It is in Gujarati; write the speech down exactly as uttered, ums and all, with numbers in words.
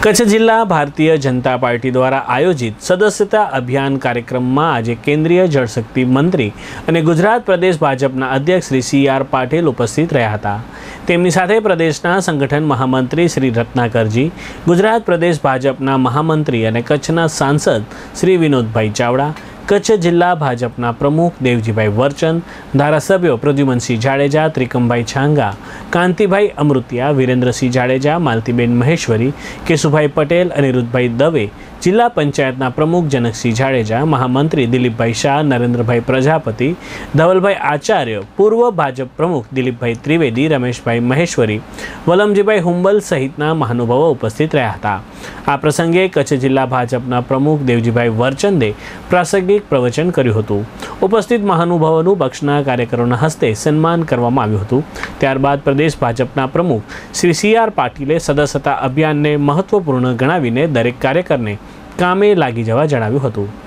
કચ્છ જિલ્લા ભારતીય જનતા પાર્ટી દ્વારા આયોજિત સદસ્યતા અભિયાન કાર્યક્રમમાં આજે કેન્દ્રીય જળશક્તિ મંત્રી અને ગુજરાત પ્રદેશ ભાજપના અધ્યક્ષ શ્રી સી આર પાટીલ ઉપસ્થિત રહ્યા હતા। તેમની સાથે પ્રદેશના સંગઠન મહામંત્રી શ્રી રત્નાકરજી, ગુજરાત પ્રદેશ ભાજપના મહામંત્રી અને કચ્છના સાંસદ શ્રી વિનોદભાઈ ચાવડા, કચ્છ જિલ્લા ભાજપના પ્રમુખ દેવજીભાઈ વરચંદ, ધારાસભ્યો પ્રદ્યુમનસિંહ જાડેજા, ત્રિકમભાઈ છાંગા, કાંતિભાઈ અમૃતિયા, વિરેન્દ્રસિંહ જાડેજા, માલતીબેન મહેશ્વરી, કેશુભાઈ પટેલ, અનિરુદ્ધભાઈ દવે, જિલ્લા પંચાયતના પ્રમુખ જનકસિંહ જાડેજા, મહામંત્રી દિલીપભાઈ શાહ, નરેન્દ્રભાઈ પ્રજાપતિ, ધવલભાઈ આચાર્ય, પૂર્વ ભાજપ પ્રમુખ દિલીપભાઈ ત્રિવેદી, રમેશભાઈ મહેશ્વરી, વલમજીભાઈ હુંબલ સહિતના મહાનુભાવો ઉપસ્થિત રહ્યા હતા। આ પ્રસંગે કચ્છ જિલ્લા ભાજપના પ્રમુખ દેવજીભાઈ વરચંદે પ્રાસંગિક પ્રવચન કર્યું હતું। ઉપસ્થિત મહાનુભાવોનું પક્ષના કાર્યકરોના હસ્તે સન્માન કરવામાં આવ્યું હતું। ત્યારબાદ પ્રદેશ ભાજપના પ્રમુખ શ્રી સી આર પાટીલે સદસ્યતા અભિયાનને મહત્વપૂર્ણ ગણાવીને દરેક કાર્યકરને કામે લાગી જવા જણાવ્યું હતું।